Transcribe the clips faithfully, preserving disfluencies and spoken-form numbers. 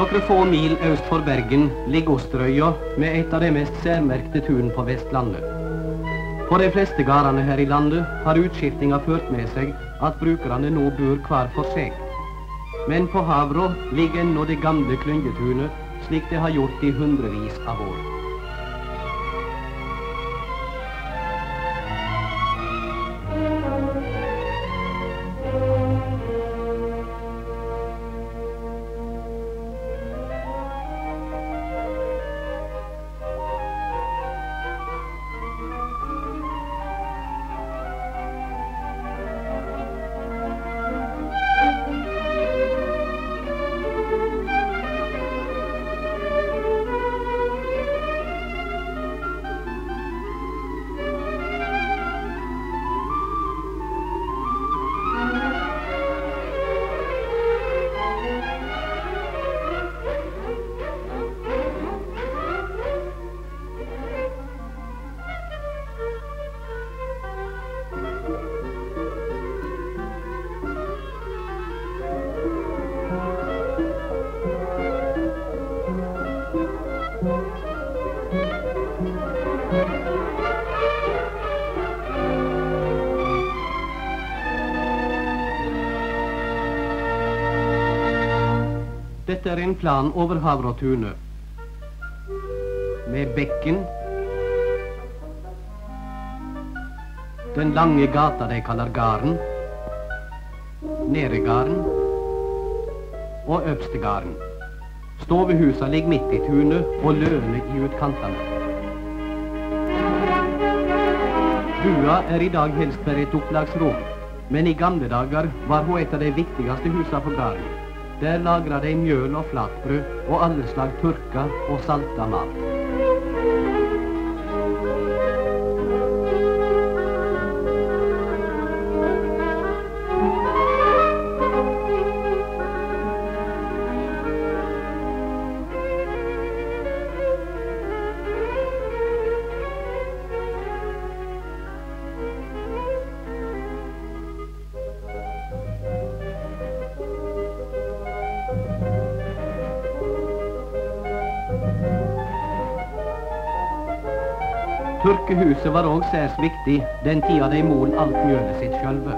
Noen få mil øst for Bergen ligger Osterøya med et av de mest særmerkte tun på Vestlandet. For de fleste gårdene her i landet har utskiftinga ført med seg at brukerne nå bor hver for seg. Men på Havra ligger ennå det gamle klyngetunet, slik det har gjort i hundrevis av år. Dette er en plan over Havratunet, med bekken, den lange gata de kaller Garden, Neregarden og Øbstegarden. Stovehusa ligger midt i tunet og løvene i utkantene. Bua er i dag helst bare et opplagsrom, men i gamle dager var hun et av de viktigste husa på gården. Der lagret de mjøl og flatbrød og alle slag tørka og salta mat. Tørkehuset var også særs viktig den tida de mol alt mjølet sitt sjølve.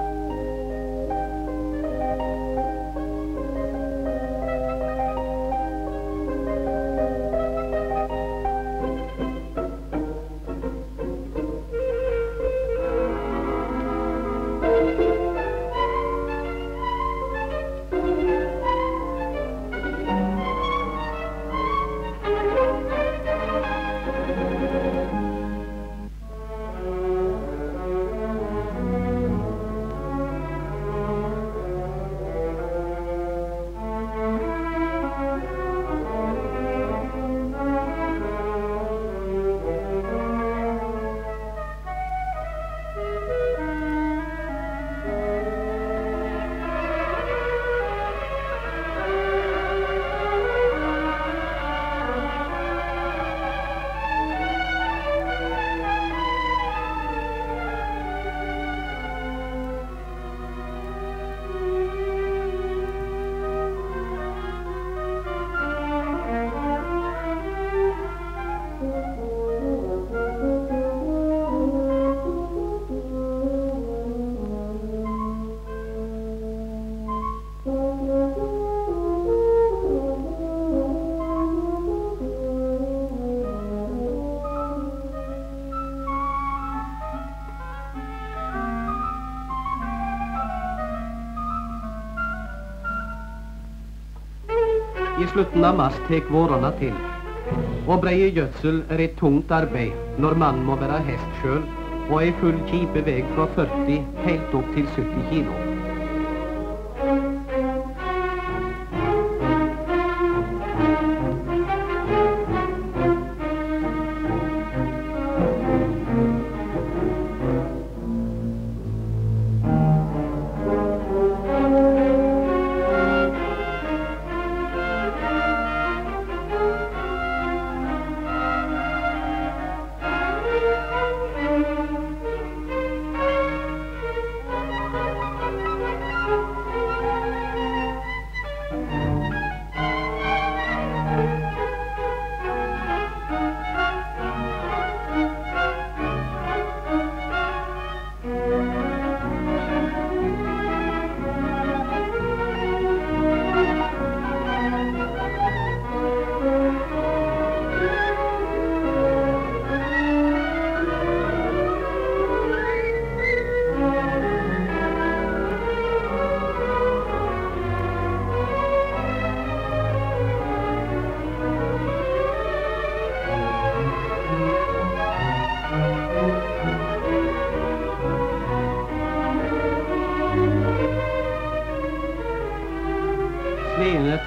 I slutten av mars tek vårene til, og breie gjødsel er et tungt arbeid når mannen må være hest sjøl og ei full kjipe veg fra førti helt opp til sytti kilo.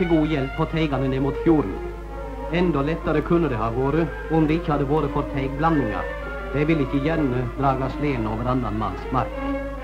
til god hjelp på teigene ned mot fjorden. Enda lettere kunne det ha vært om det ikke hadde vært for teigblandinger. De vil ikke gjerne draga sleden over annan manns mark.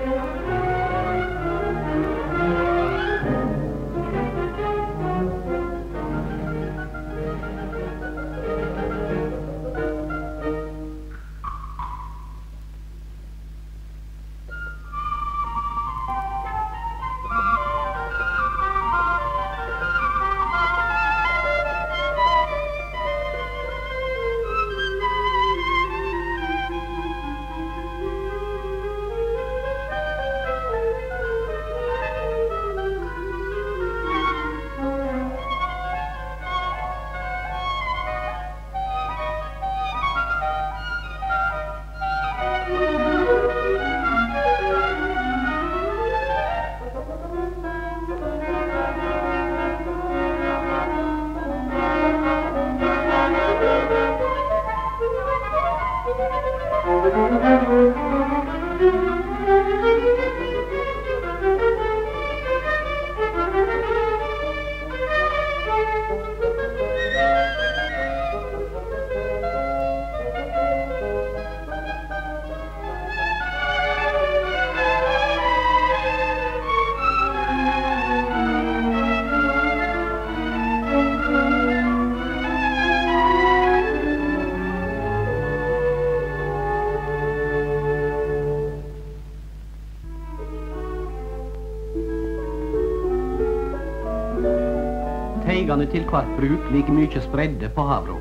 Teigene til hvert bruk like mye spredde på Havro.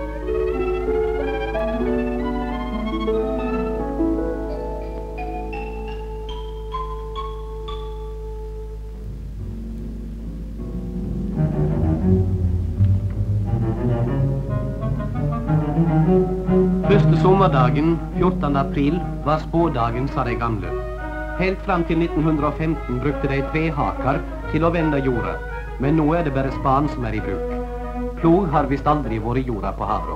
Første sommerdagen, fjortende april, var spådagen, sa de gamle. Helt fram til nitten femten brukte de tvehakar til å vende jorda. Men nå er det bare span som er i bruk. Plog har visst aldri vært jorda på Havro.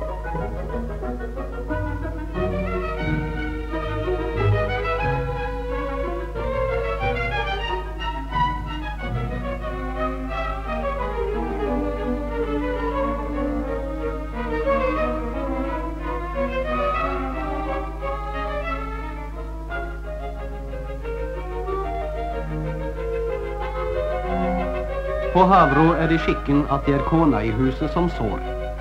På Havro er det skikken at det er kona i huset som sår.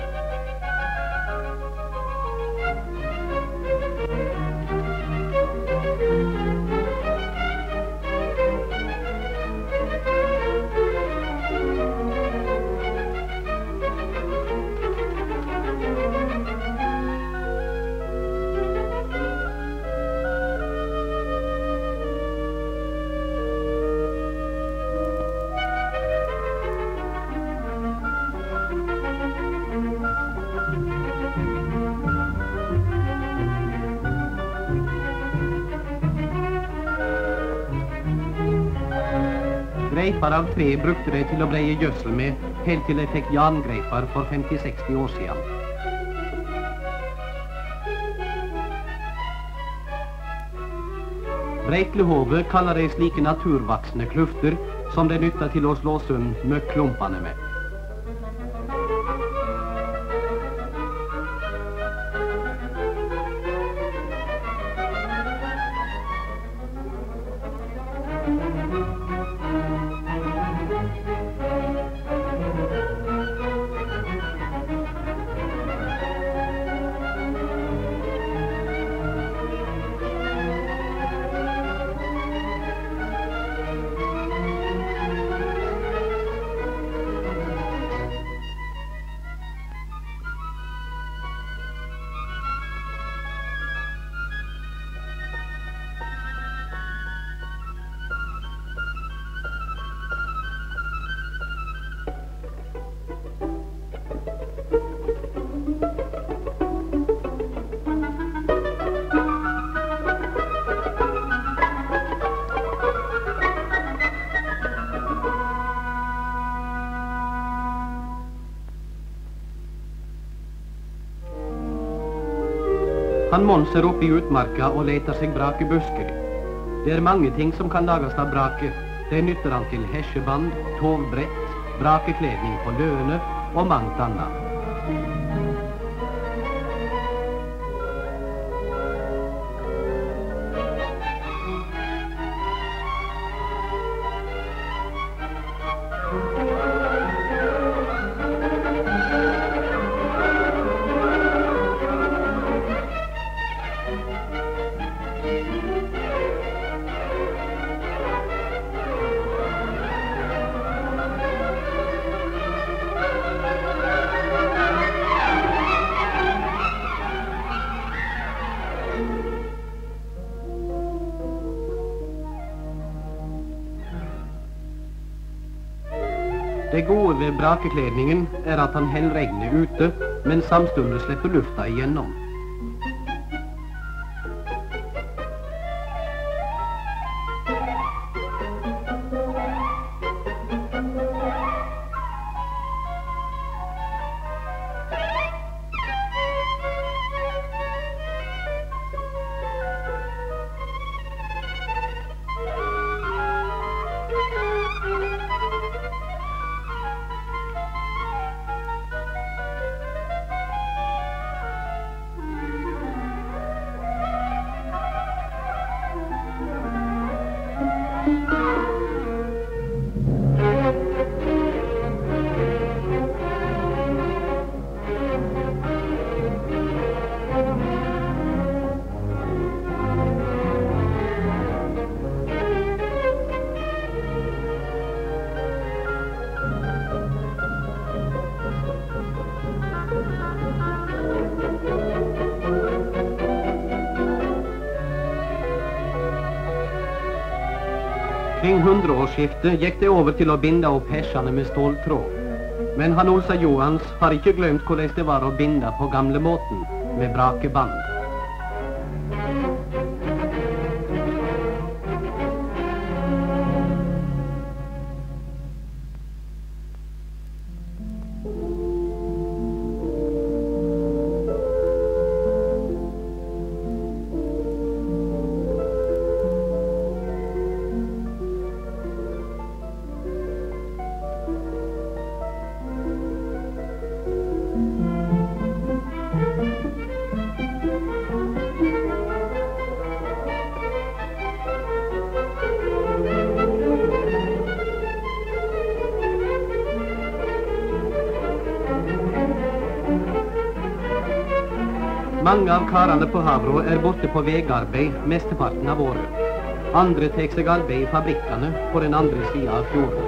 Greipar av tre brukte de til å breie gjødsel med, helt til de fikk jerngreipar for femti til seksti år siden. Breitlehove kaller de slike naturvaksne klufter som de nytter til å slå sund møkklumpane med. Han monser opp i utmarka og leter seg brakebusker. Det er mange ting som kan lages av brake. Det nytter han til hesjeband, tovbrett, brakekledning på løene og mangt annet. Det gode ved brakekledningen er at han held regnet ute, men samstundet slipper lufta igjennom. Kring hundreårsskiftet gikk det over til å binde opp hesjene med ståltråd. Men han Olsa Johans har ikke glemt hvordan det var å binde på gamle måten, med brakeband. Mange av karene på Havro er borte på vegarbeid mesteparten av året. Andre tek seg arbeid i fabrikkene på den andre siden av fjorden.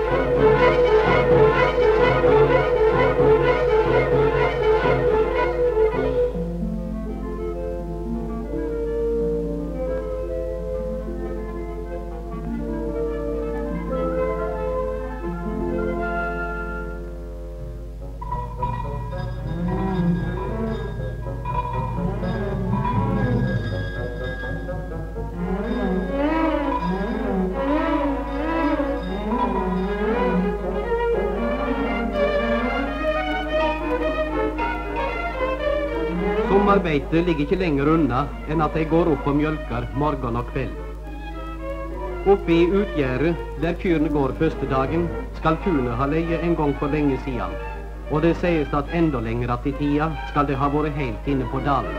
Sommerbeite ligger ikke lenger unna enn at de går opp og mjølker morgen og kveld. Oppe i utgjerdet, der kyrne går første dagen, skal tunet ha leie en gang for lenge siden. Og det sies at enda lenger at i tida skal det ha vært helt inne på dalen.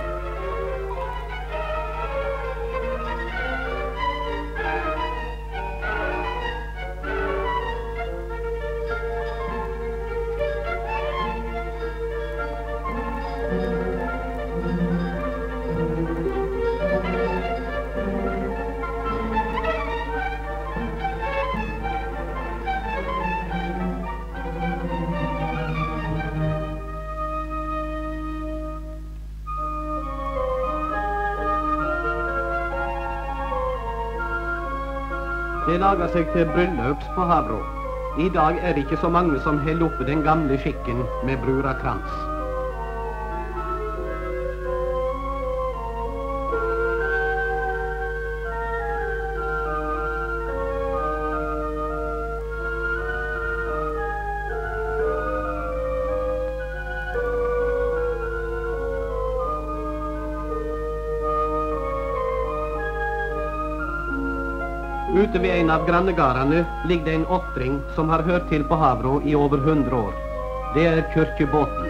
Det lager seg til bryllups på Havro. I dag er det ikke så mange som holder oppe den gamle skikken med brurakrans. Ute ved en av grannegardene ligger det en åttring som har hørt til på Havro i over hundre år. Det er Kyrkjebåten.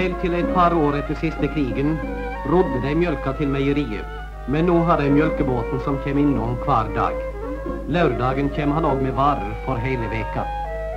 Helt til et par år etter siste krigen rodde de mjølka til meieriet, men nå har de mjølkebåten som kommer innom hver dag. Lørdagen kommer han også med varer for hele veka.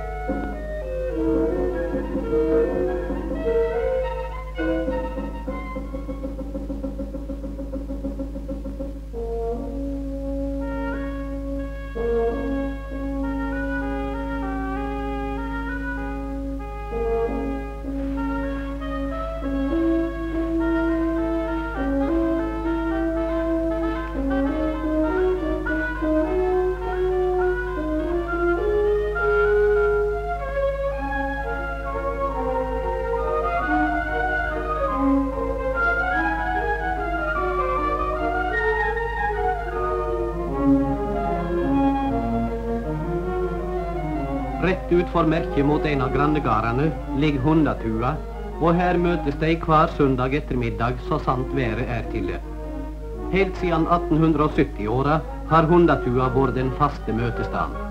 Rett ut for merket mot en av grannegarene ligger Hundatua, og her møtes de hver søndag ettermiddag så sant været er til det. Helt siden atten sytti-åra har Hundatua vært den faste møtestaden.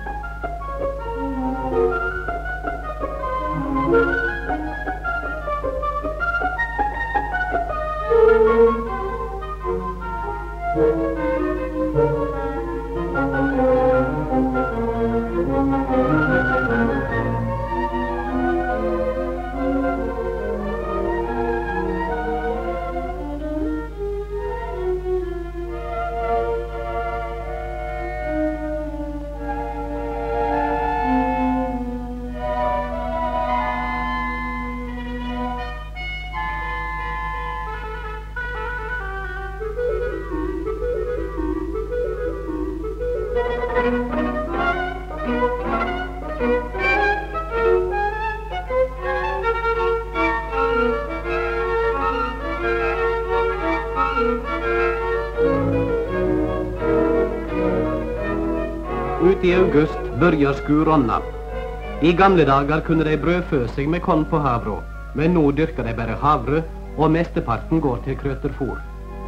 Ut i august begynner skuronna. I gamle dager kunne de brødfø seg med korn på havra, men nå dyrker de bare havre, og mesteparten går til krøterfôr.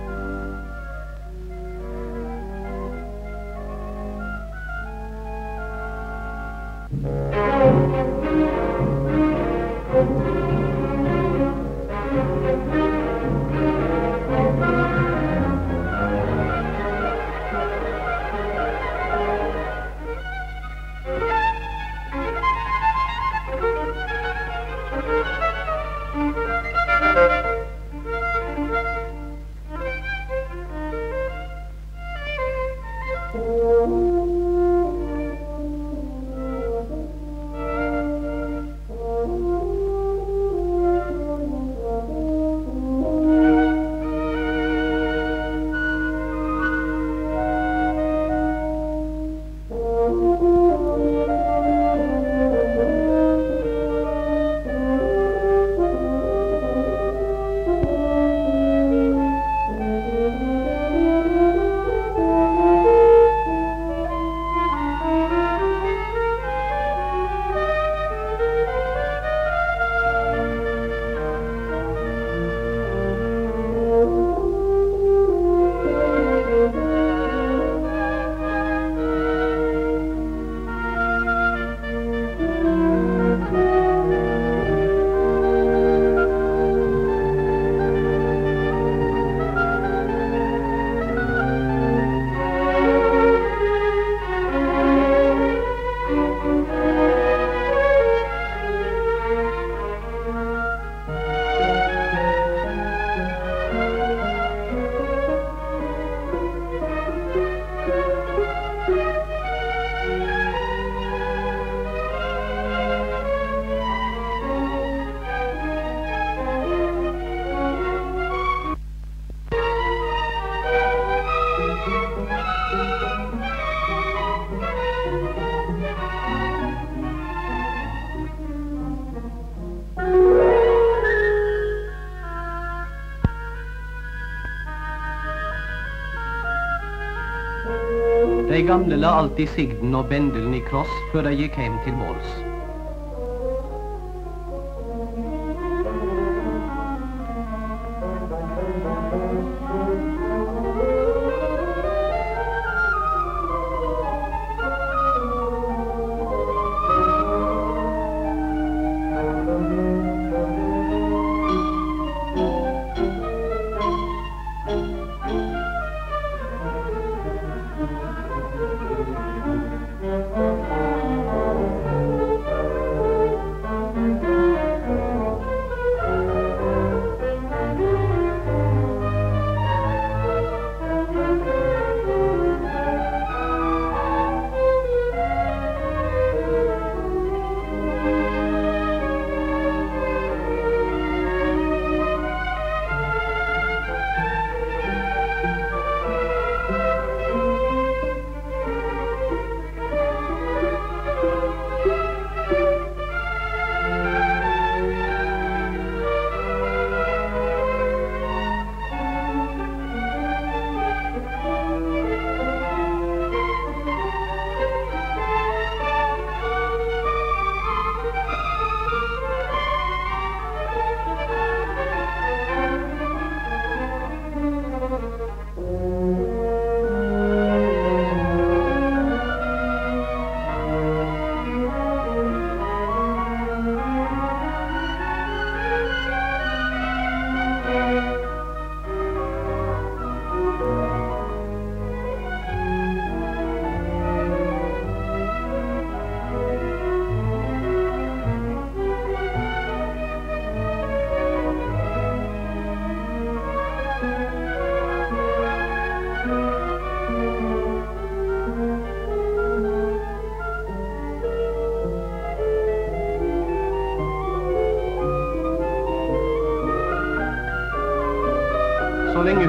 De gamle la alltid sigden og bendelen i kross før de gikk hjem til måls.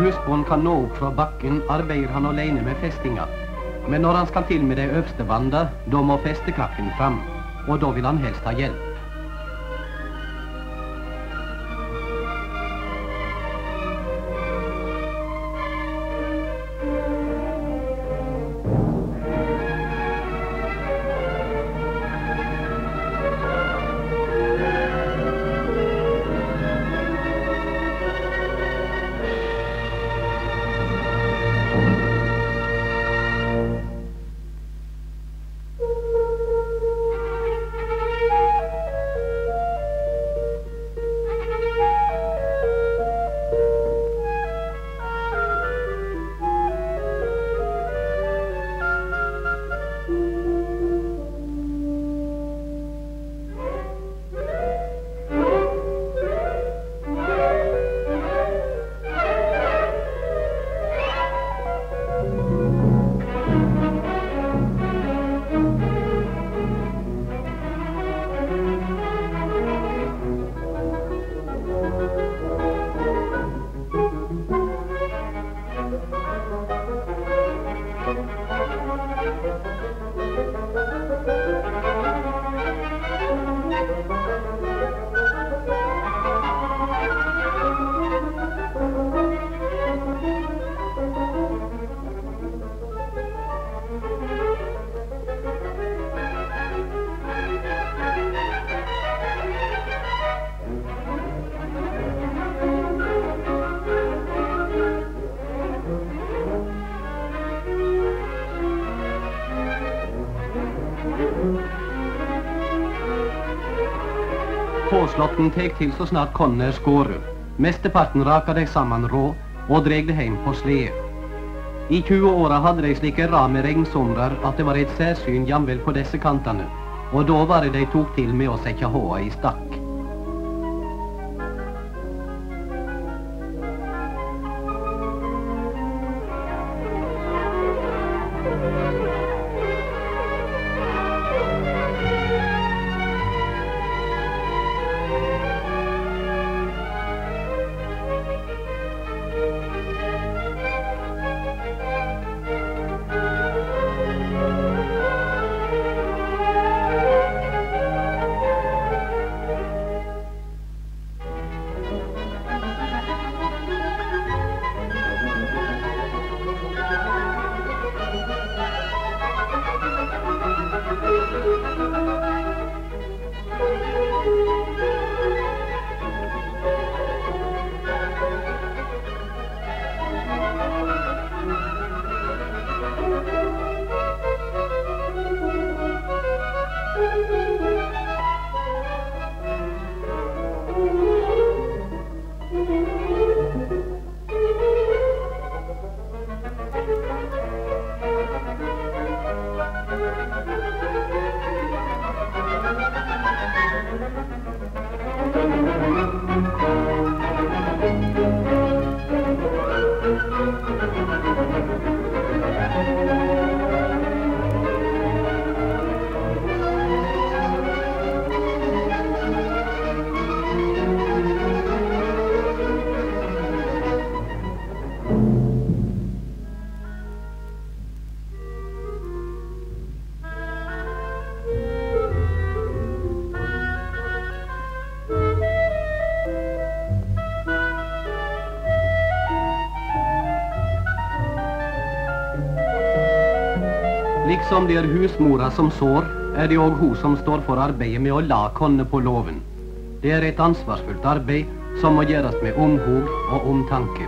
husbond kan nå opp fra bakken, arbeider han alene med festinga. Men når han skal til med det øverste bandet, da må festekakken fram, og da vil han helst ha hjelp. Påslåtten tek til så snart konne er skåret. Mesteparten rakar de sammen rå og dreg det heim på slede. I tjue åra hadde de slike rame regnsomrar at det var et særsyn jamvel på disse kantane, og da var det de tok til med å sette håa i stakk. Liksom det er husmora som sår, er det også hun som står for arbeidet med å la konne på loven. Det er et ansvarsfullt arbeid som må gjøres med omhug og omtanke.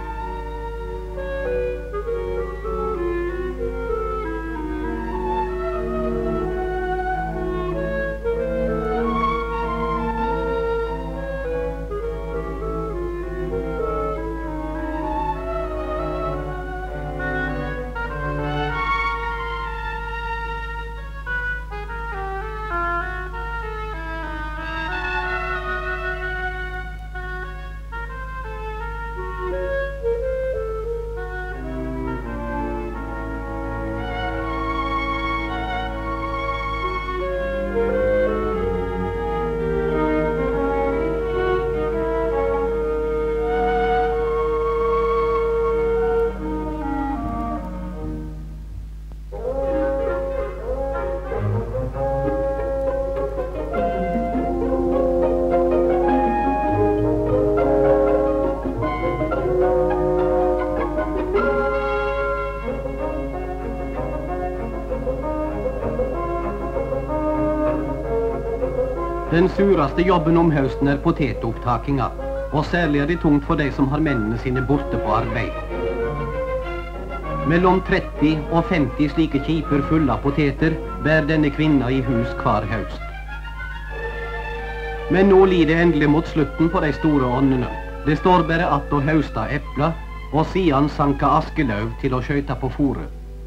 Den sureste jobben om høsten er potetopptakinga, og særlig er det tungt for de som har mennene sine borte på arbeid. Mellom tretti og femti slike kiper fulle av poteter bær denne kvinna i hus hver høst. Men nå lider det endelig mot slutten på de store åndene. Det står bare att å høsta epler, og siden sanka askeløv til å skjøyta på fôret.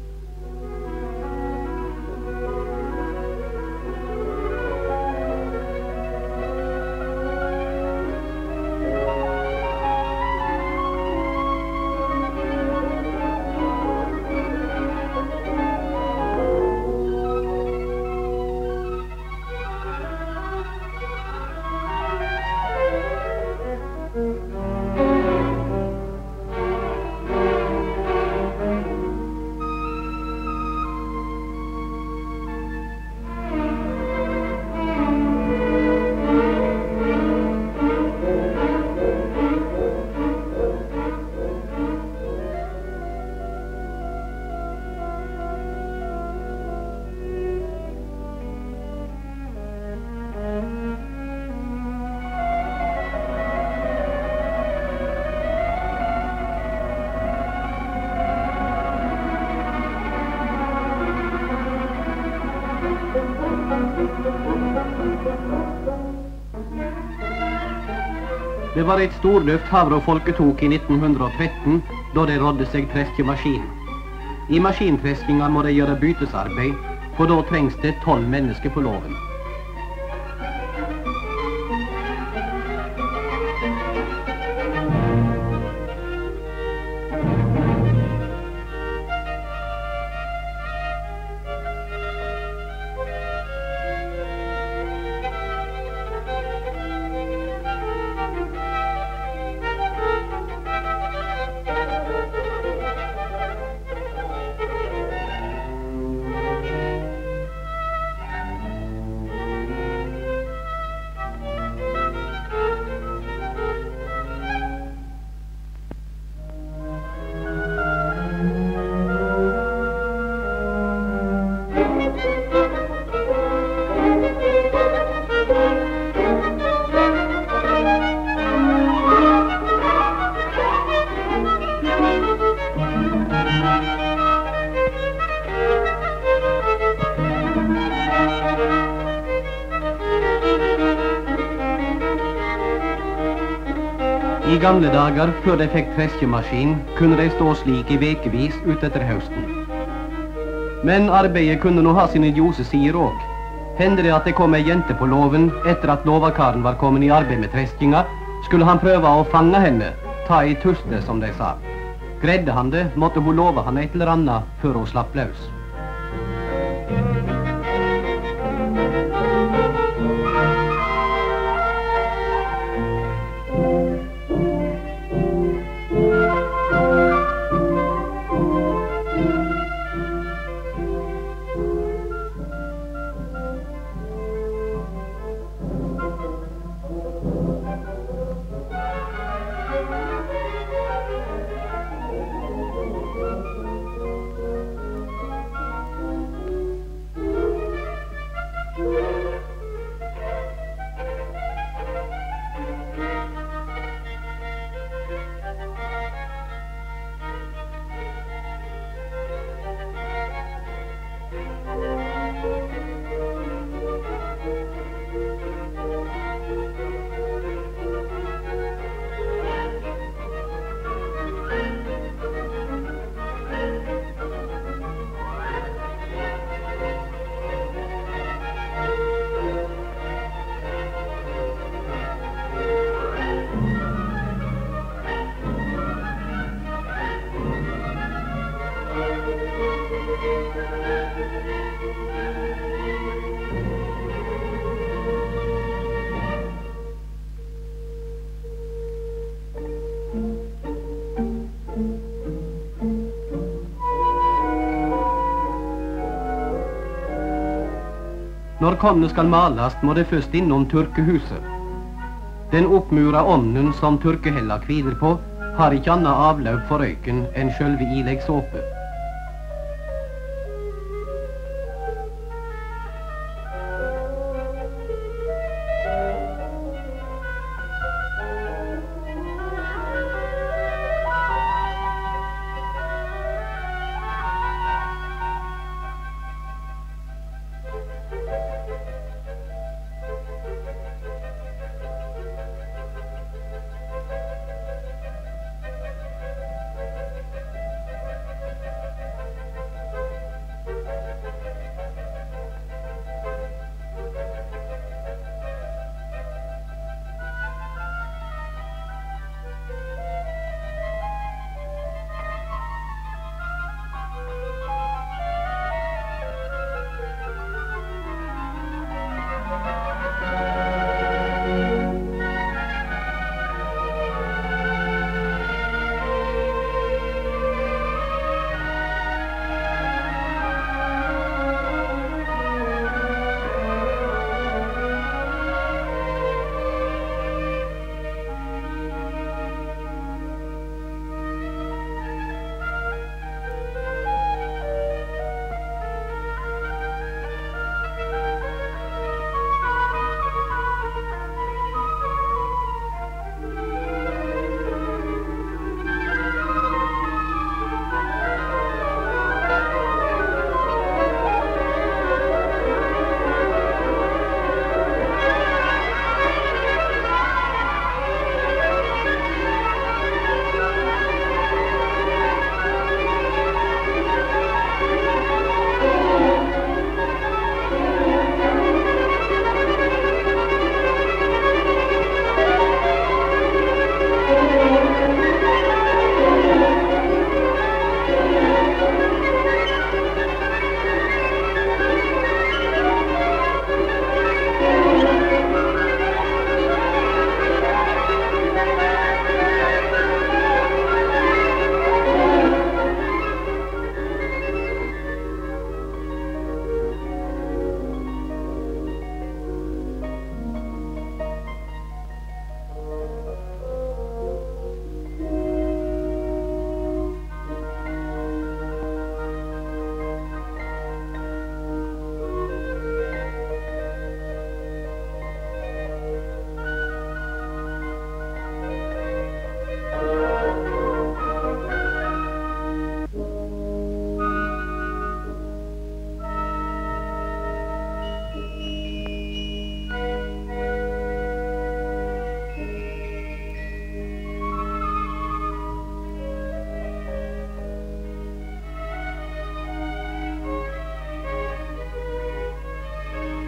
Det var et storløft havrefolket tok i nitten tretten, da de rådde seg treskemaskin. I maskintreskinga må de gjøre bytesarbeid, for da trengs det tolv mennesker på loven. I gamle dager, før de fikk treskemaskin, kunne de stå slik i vekevis ut etter høsten. Men arbeidet kunne nå ha sine ljose-sider òg. Hender det at det kom ei jente på låven etter at låvakaren var kommet i arbeid med treskinga, skulle han prøve å fange henne, ta i tuste, som de sa. Greide han det, måtte hun love han et eller annet før hun slapp løs. Når kornet skal malast, må det først innom turkehuset. Den oppmura ovnen som turkehella kviler på, har ikke annet avløp for røyken enn sjølve ileggsåpet.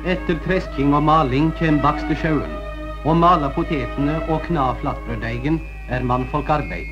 Etter tresking og maling kjem bakste sjauen. Å male potetene og kna flatbrøddeigen er mannfolkarbeid.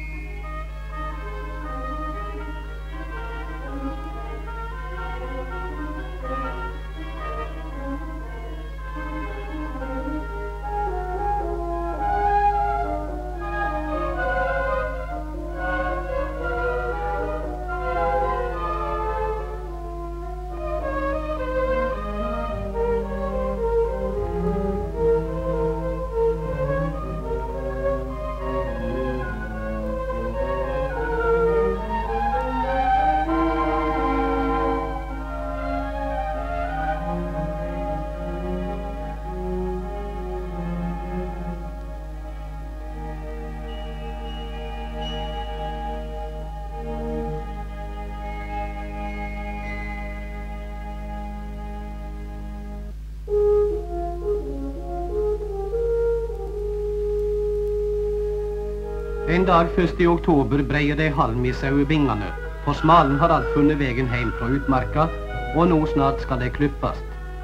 En dag først i oktober breier det halm i sauebingene, for smalen har alt funnet vegen heim fra utmarka, og nå snart skal det klippast.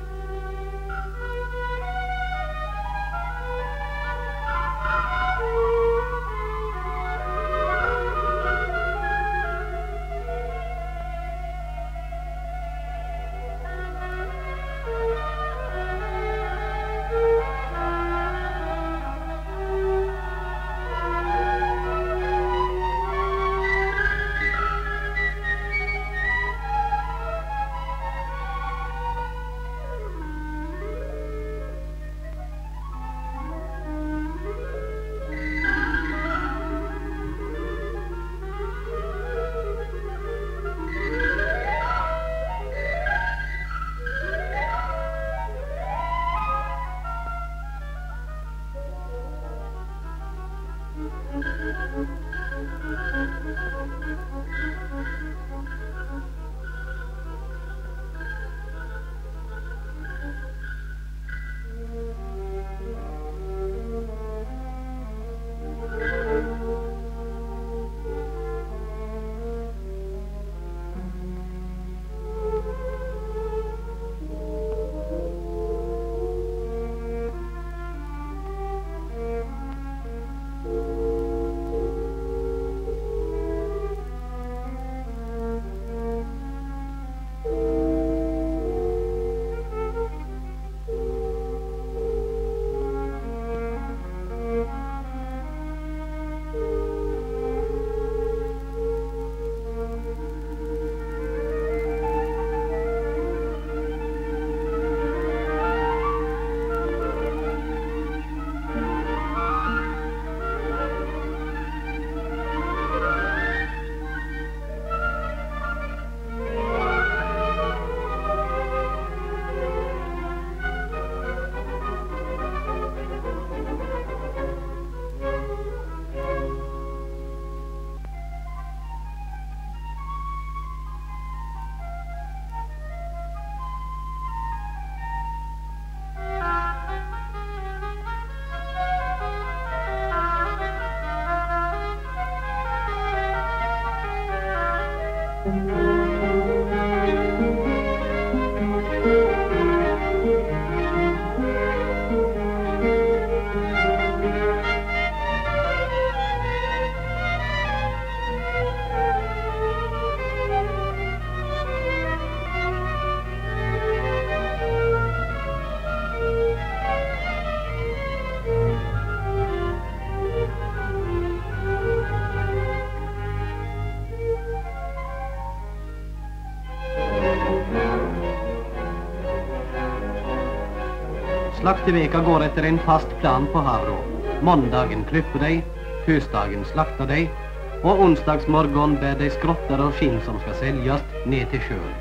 Slakteveka går etter en fast plan på Havrå. Måndagen klipper de, tøsdagen slakter de, og onsdagsmorgon bær de skrotter og skinn som skal selges ned til sjøen.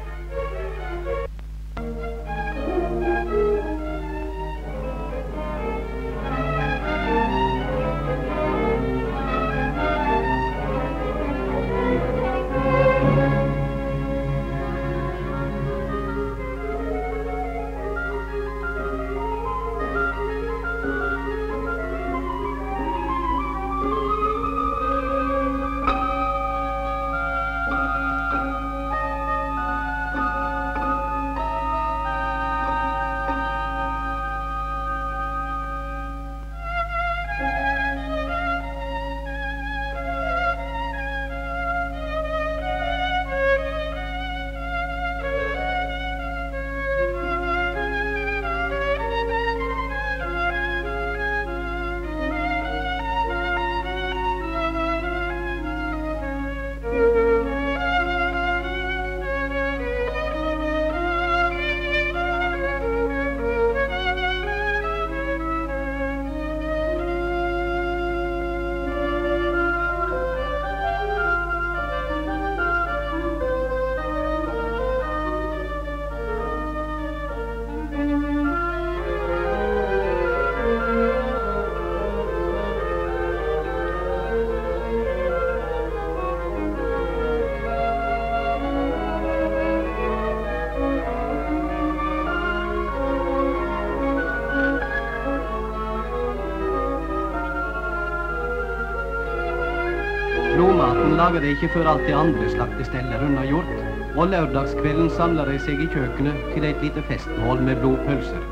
lager det ikke før alt det andre slaktestell er unnagjort, og lørdagskvelden samler de seg i kjøkkenet til et lite festmål med blodpølser.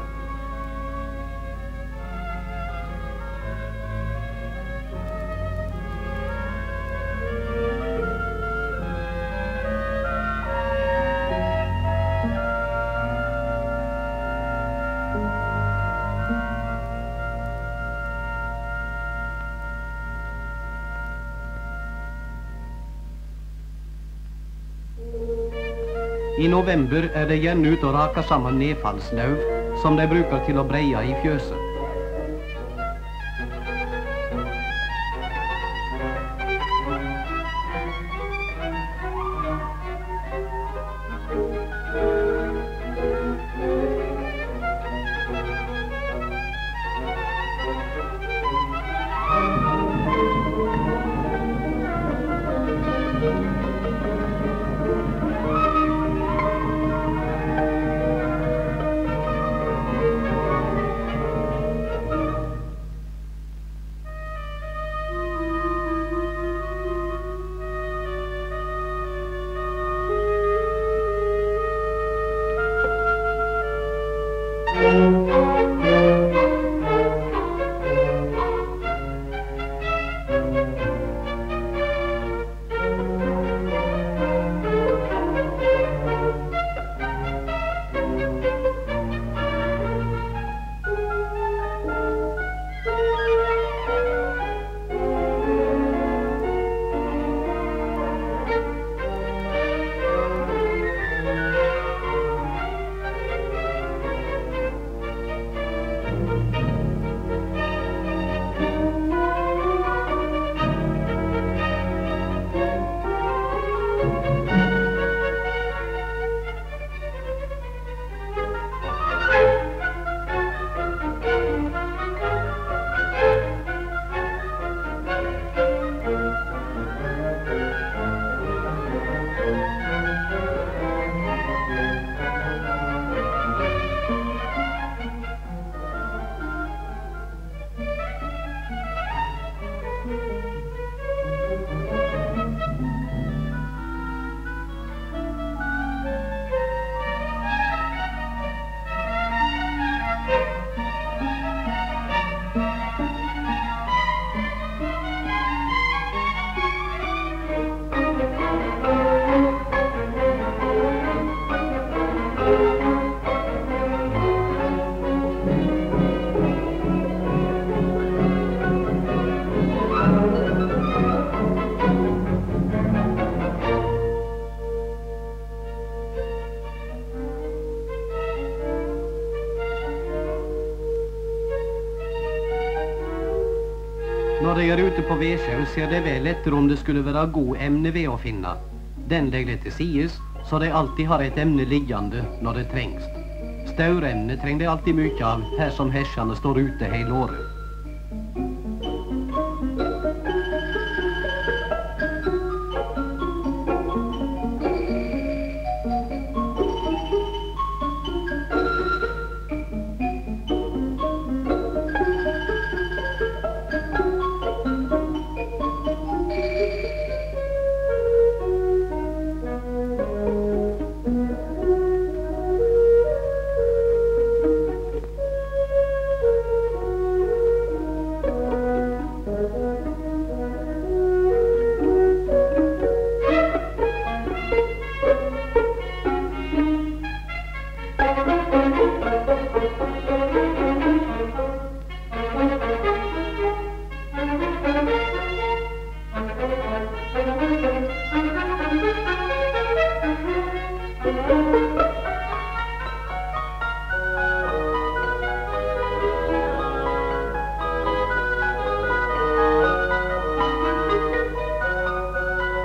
I november er det gjerne ut og raker sammen nedfallslauv, som de bruker til å breie i fjøset. Når de er ute på vedsjau, ser de vel etter om det skulle være god emne ved å finne. Den legger det til sides, så de alltid har et emne liggende når det trengs. Stauremne trenger de alltid mye av, her som hesjane står ute hele året.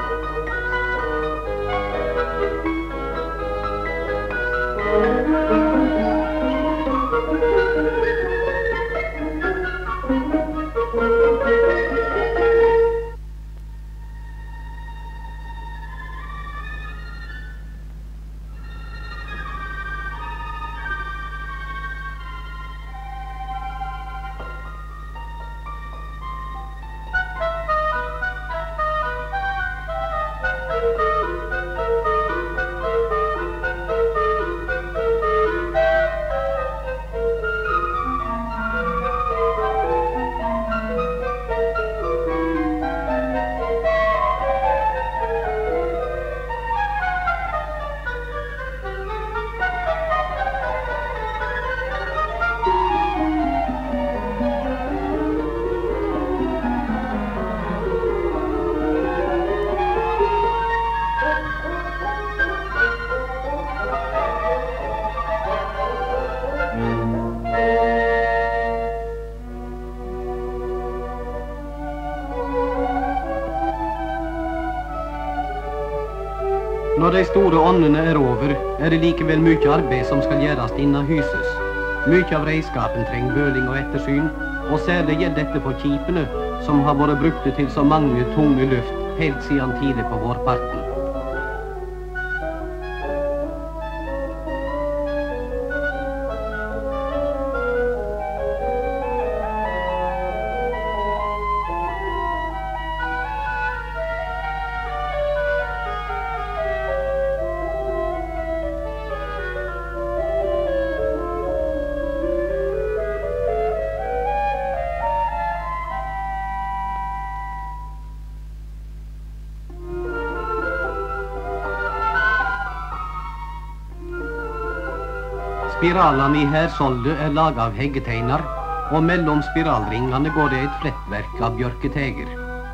Thank you. Når de store åndene er over, er det likevel mye arbeid som skal gjøres innan hyses. Mye av reiskapen trenger bøling og ettersyn, og særlig gjelder dette på kipene, som har vært brukte til så mange tunge luft helt siden tidlig på vårparten. Spiralene i hersoldet er laget av heggeteiner, og mellom spiralringene går det et flettverk av bjørketeger.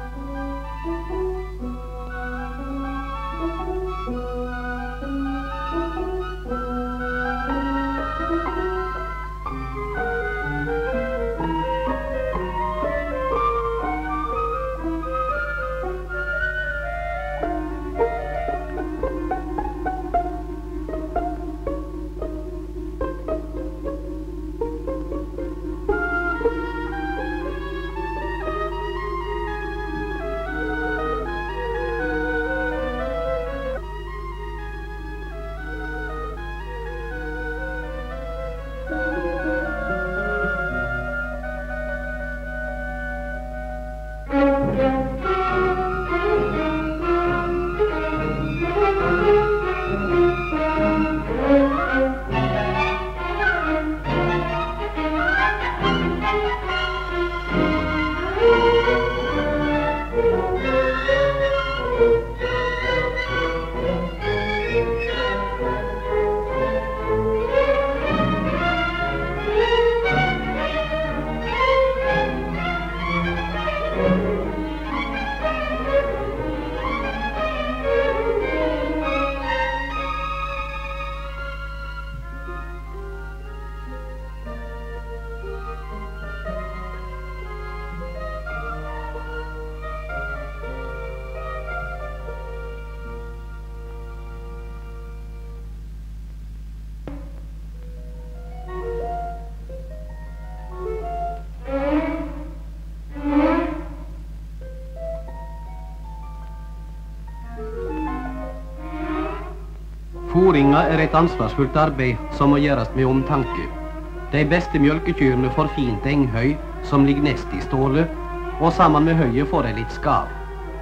Fôringa er et ansvarsfullt arbeid som må gjøres med omtanke. De beste mjølkekyrene får fint enghøy som ligger nest i stålet, og sammen med høyet får de litt skav.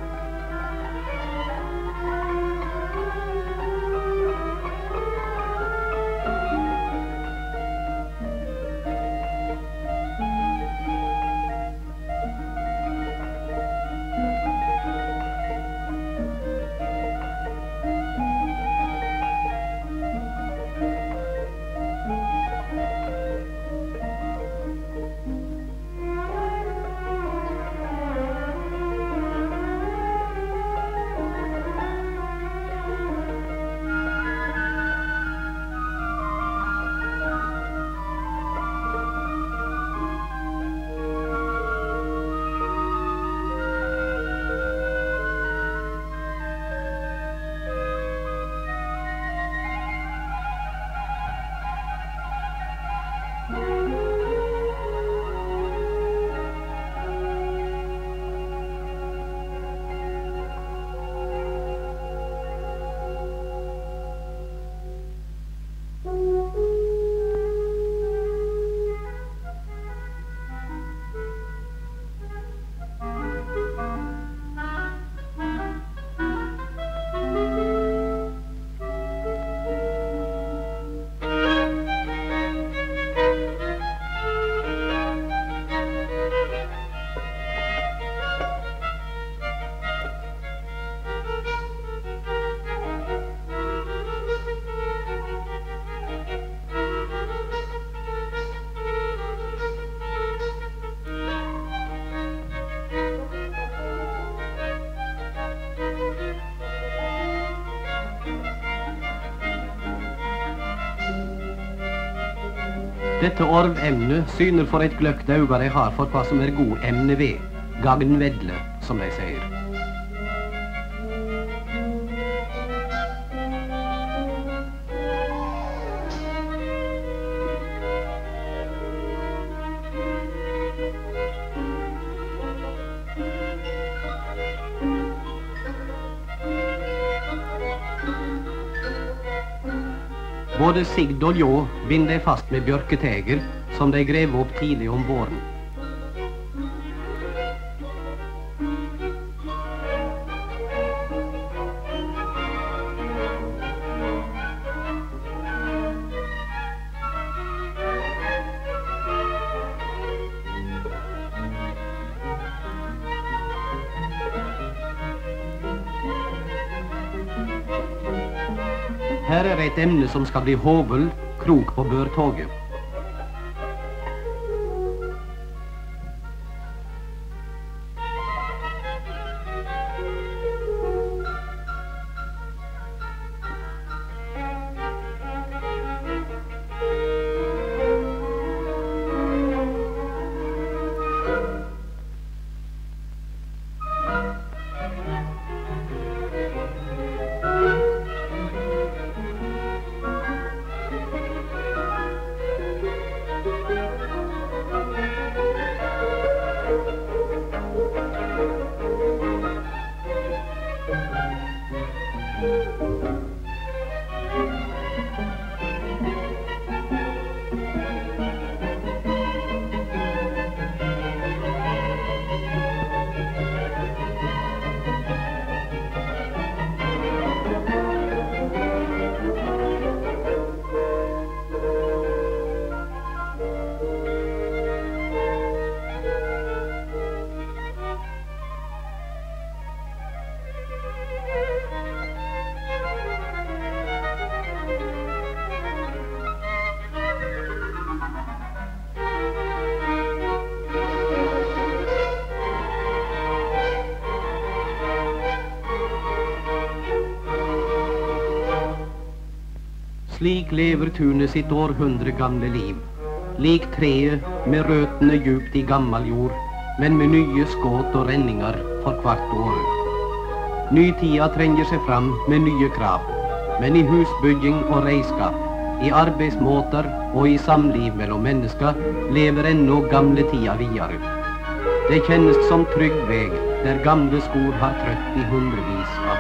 Dette orvemnet syner for et gløgt auga de har for hva som er god emne ved, gagnvedle, som de sier. Både sigd og ljå binder de fast med bjørketeger, som de grev opp tidlig om våren. Her er et emne som skal bli hovel, krok på børtoget. Slik lever tunet sitt århundre gamle liv. Lik treet med røtene djupt i gammel jord, men med nye skåt og renninger for hvert år. Nytida trenger seg fram med nye krav, men i husbygging og reiskap, i arbeidsmåter og i samliv mellom mennesker lever ennå gamle tida videre. Det kjennes som trygg veg der gamle skor har trøtt i hundrevis av